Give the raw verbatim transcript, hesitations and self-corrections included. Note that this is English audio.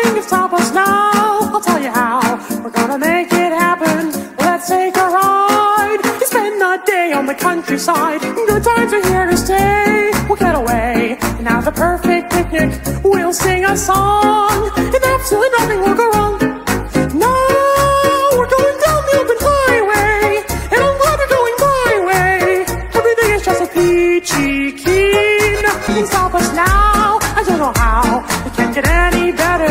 Nothing can stop us now. I'll tell you how. We're gonna make it happen. Let's take a ride. Spend the day on the countryside. Good times are here to stay. We'll get away and have the perfect picnic. We'll sing a song, and absolutely nothing will go wrong. No, we're going down the open highway, and I'm glad we're going my way. Everything is just a peachy keen. Nothing can stop us now. I don't know how. It can't get any better.